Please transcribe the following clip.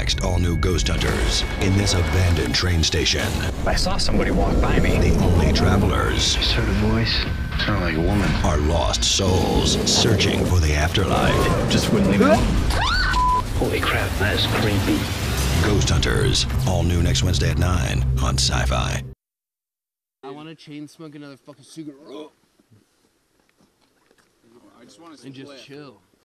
Next, all new Ghost Hunters. In this abandoned train station, I saw somebody walk by me. the only travelers Just heard a voice. Sounded like a woman. are lost souls searching for the afterlife. Just wouldn't leave me. Holy crap, that is creepy. Ghost Hunters. All new next Wednesday at 9 on Sci-Fi. I want to chain smoke another fucking cigarette. I just want to And just chill.